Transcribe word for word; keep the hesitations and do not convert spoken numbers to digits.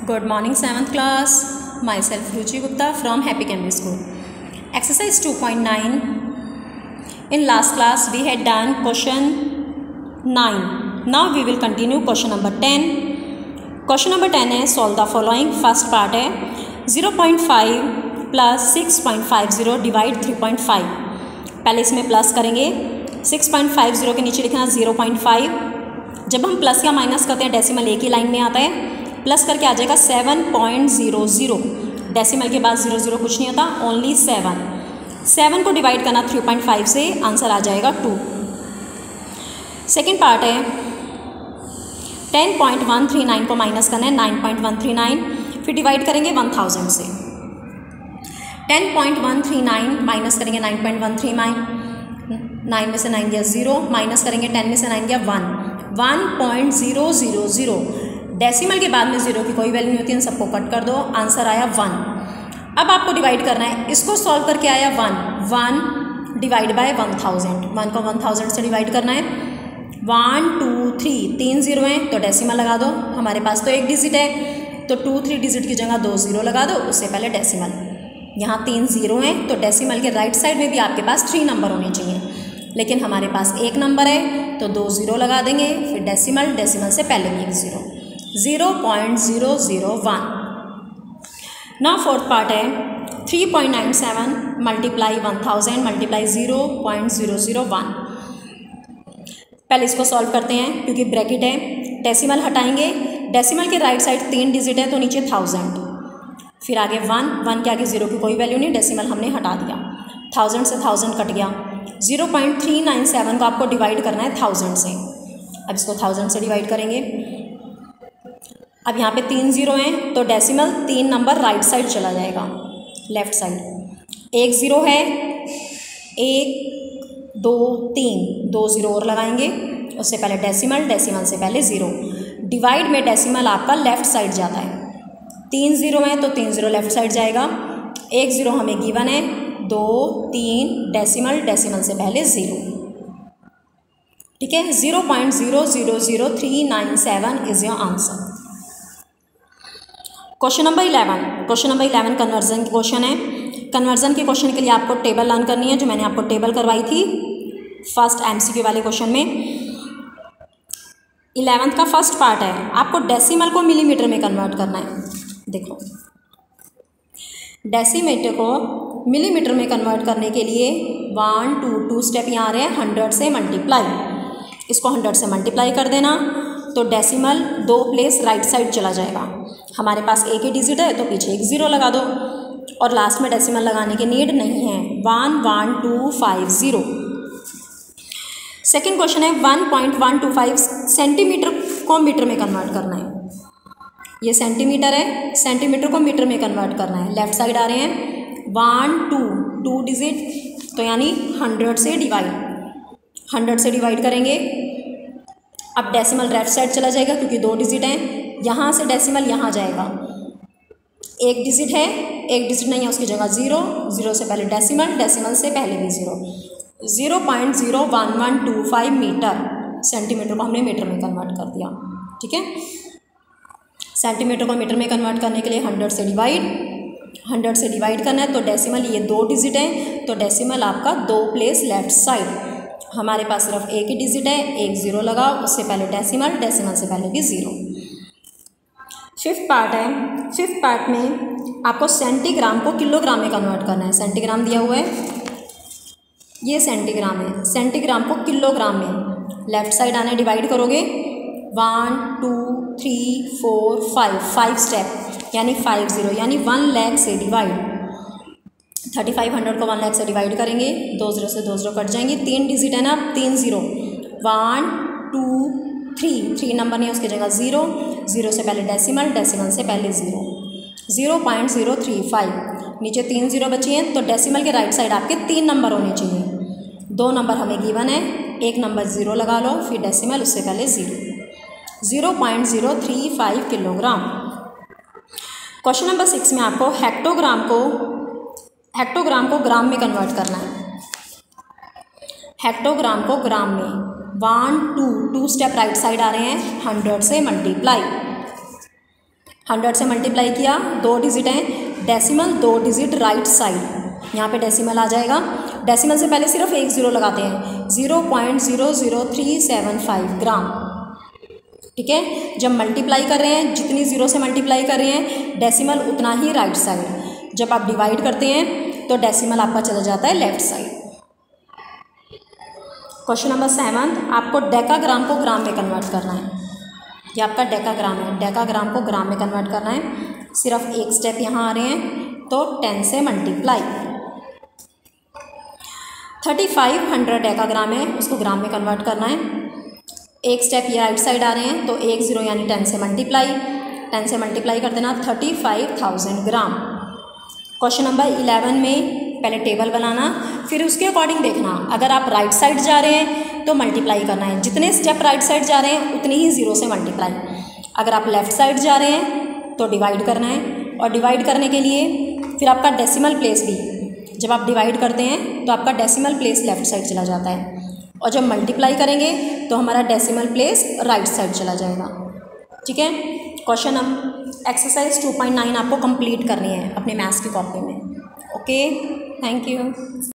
Good morning, seventh class. Myself Ruchi Gupta from Happy Cambridge School. Exercise two point nine. In last class we had done question nine. Now we will continue question number ten. Question number ten है solve the following. First part है zero point five plus six point five zero divide three point five. पहले इसमें plus करेंगे. six point five zero के नीचे लिखना zero point five. जब हम प्लस या माइनस करते हैं डेसिमल एक ही लाइन में आता है. प्लस करके आ जाएगा seven point zero zero. Decimal के बाद ज़ीरो ज़ीरो कुछ नहीं होता, ओनली सेवन. सेवन को डिवाइड करना थ्री पॉइंट फाइव से, आंसर आ जाएगा टू. सेकेंड पार्ट है ten point one three nine को माइनस करना है nine point one three nine, फिर डिवाइड करेंगे वन थाउजेंड से. Ten point one three nine minus करेंगे nine point one three nine, nine में से नाइन गया ज़ीरो, माइनस करेंगे टेन में से नाइन गया one. One point zero zero zero. Decimal के बाद में ज़ीरो की कोई वैल्यू नहीं होती है, इन सबको कट कर दो, आंसर आया वन. अब आपको डिवाइड करना है, इसको सॉल्व करके आया one. One divide by one thousand. One को वन थाउजेंड से डिवाइड करना है. वन टू थ्री, तीन जीरो हैं तो डेसिमल लगा दो. हमारे पास तो एक डिजिट है तो टू थ्री डिजिट की जगह दो ज़ीरो लगा दो, उससे पहले डेसिमल. यहाँ तीन ज़ीरो हैं तो डेसिमल के राइट साइड में भी आपके पास थ्री नंबर होने चाहिए, लेकिन हमारे पास एक नंबर है तो दो ज़ीरो लगा देंगे. फिर डेसिमल, डेसिमल से पहले भी एक zero, zero point zero zero one. Now fourth part है three point nine seven multiply one thousand multiply zero point zero zero one. पहले इसको सॉल्व करते हैं क्योंकि ब्रैकेट है. डेसिमल हटाएंगे, डेसिमल के राइट साइड तीन डिजिट है तो नीचे थाउजेंड, फिर आगे वन. वन के आगे ज़ीरो की कोई वैल्यू नहीं, डेसिमल हमने हटा दिया. थाउजेंड से थाउजेंड कट गया. Zero point three nine seven को आपको डिवाइड करना है थाउजेंड से. अब इसको थाउजेंड से डिवाइड करेंगे. अब यहाँ पे तीन ज़ीरो हैं तो डेसिमल तीन नंबर राइट साइड चला जाएगा, लेफ़्ट साइड. एक ज़ीरो है, एक दो तीन, दो ज़ीरो और लगाएंगे, उससे पहले डेसिमल, डेसिमल से पहले ज़ीरो. डिवाइड में डेसिमल आपका लेफ़्ट साइड जाता है. तीन ज़ीरो है तो तीन ज़ीरो लेफ़्ट साइड जाएगा. एक ज़ीरो हमें गिवन है, दो तीन डेसिमल, डेसिमल से पहले ज़ीरो. ठीक है, zero point zero zero zero three nine seven is your answer. Question number eleven. Question number eleven conversion की क्वेश्चन है. कन्वर्जन के क्वेश्चन के लिए आपको टेबल लर्न करनी है, जो मैंने आपको टेबल करवाई थी फर्स्ट एमसीक्यू वाले क्वेश्चन में. इलेवेंथ का फर्स्ट पार्ट है, आपको डेसिमल को मिलीमीटर में कन्वर्ट करना है. देखो, डेसीमीटर को मिलीमीटर में कन्वर्ट करने के लिए वन टू टू स्टेप यहाँ आ रहे हैं. हंड्रेड से मल्टीप्लाई, इसको हंड्रेड से मल्टीप्लाई कर देना तो डेसिमल दो प्लेस राइट साइड चला जाएगा. हमारे पास एक ही डिजिट है तो पीछे एक ज़ीरो लगा दो, और लास्ट में डेसिमल लगाने की नीड नहीं है. One one two five zero. Second question है one point one two five centimetre को मीटर में कन्वर्ट करना है. ये सेंटीमीटर है, सेंटीमीटर को मीटर में कन्वर्ट करना है. लेफ्ट साइड आ रहे हैं वन टू, टू डिजिट तो यानी हंड्रेड से डिवाइड, हंड्रेड से डिवाइड करेंगे. अब डेसिमल लेफ्ट साइड चला जाएगा क्योंकि दो डिजिट हैं. यहाँ से डेसिमल यहाँ जाएगा. एक डिजिट है, एक डिजिट नहीं है, उसकी जगह ज़ीरो, ज़ीरो से पहले डेसिमल, डेसिमल से पहले भी zero. Zero point zero one one two five metre. Centimetre को हमने मीटर में कन्वर्ट कर दिया. ठीक है, सेंटीमीटर को मीटर में कन्वर्ट करने के लिए हंड्रेड से डिवाइड, हंड्रेड से डिवाइड करना है तो डेसिमल ये दो डिजिट है तो डेसिमल आपका दो प्लेस लेफ्ट साइड. हमारे पास सिर्फ एक ही डिजिट है, एक ज़ीरो लगाओ, उससे पहले डेसिमल, डेसिमल से पहले भी ज़ीरो. फिफ्थ पार्ट है. फिफ्थ पार्ट में आपको सेंटीग्राम को किलोग्राम में कन्वर्ट करना है. सेंटीग्राम दिया हुआ है, ये सेंटीग्राम है. सेंटीग्राम को किलोग्राम में लेफ्ट साइड आने डिवाइड करोगे. One two three four five, five step यानी फाइव ज़ीरो यानी वन लैख से डिवाइड. थर्टी फाइव हंड्रेड को वन लैख से डिवाइड करेंगे, दो ज़ीरो से दो ज़ीरो कट जाएंगे. तीन डिजिट है ना, तीन zero. One two three, three number नहीं है, उसकी जगह ज़ीरो, ज़ीरो से पहले डेसिमल, डेसिमल से पहले zero. Zero point zero three five. नीचे तीन ज़ीरो बची हैं तो डेसिमल के राइट साइड आपके तीन नंबर होने चाहिए. दो नंबर हमें गिवन है, एक नंबर ज़ीरो लगा लो, फिर डेसिमल, उससे पहले zero. Zero point zero three five kilogram. Question number six में आपको हेक्टोग्राम को हेक्टोग्राम को ग्राम में कन्वर्ट करना है. हेक्टोग्राम को ग्राम में one two two step right side आ रहे हैं, हंड्रेड से मल्टीप्लाई. हंड्रेड से मल्टीप्लाई किया, दो डिजिट हैं, डेसिमल दो डिजिट राइट साइड, यहाँ पे डेसिमल आ जाएगा। डेसिमल से पहले सिर्फ एक ज़ीरो लगाते हैं, zero point zero zero three seven five gram. ठीक है, जब मल्टीप्लाई कर रहे हैं, जितनी ज़ीरो से मल्टीप्लाई कर रहे हैं डेसिमल उतना ही राइट साइड। जब आप डिवाइड करते हैं तो डेसिमल आपका चला जाता है left side. Question number seven, आपको डेकाग्राम को ग्राम में कन्वर्ट करना है। ये आपका डेकाग्राम है, डेकाग्राम को ग्राम में कन्वर्ट करना है। सिर्फ एक स्टेप यहाँ आ रहे हैं, तो टेन से multiply. Thirty five hundred decagram है, उसको ग्राम में कन्वर्ट करना है। एक स्टेप ये राइट साइड आ रहे हैं, तो एक ज़ीरो यानी टेन से मल्टीप्लाई, टेन से मल्टीप्लाई कर देना thirty five thousand gram. Question number eleven में पहले टेबल बनाना, फिर उसके अकॉर्डिंग देखना। अगर आप राइट साइड जा रहे हैं तो मल्टीप्लाई करना है, जितने स्टेप राइट साइड जा रहे हैं उतनी ही ज़ीरो से मल्टीप्लाई। अगर आप लेफ़्ट साइड जा रहे हैं तो डिवाइड करना है, और डिवाइड करने के लिए फिर आपका डेसिमल प्लेस भी, जब आप डिवाइड करते हैं तो आपका डेसिमल प्लेस लेफ़्ट साइड चला जाता है, और जब मल्टीप्लाई करेंगे तो हमारा डेसिमल प्लेस राइट साइड चला जाएगा। ठीक है, क्वेश्चन हम एक्सरसाइज टू पॉइंट नाइन आपको कंप्लीट करनी है अपने मैथ्स की कॉपी में। Okay, thank you.